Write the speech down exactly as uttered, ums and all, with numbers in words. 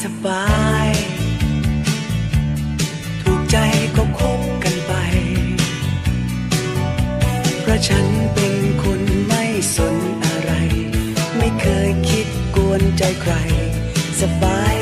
สบายถูกใจก็คบกันไปเพราะฉันเป็นคนไม่สนอะไรไม่เคยคิดกวนใจใครสบาย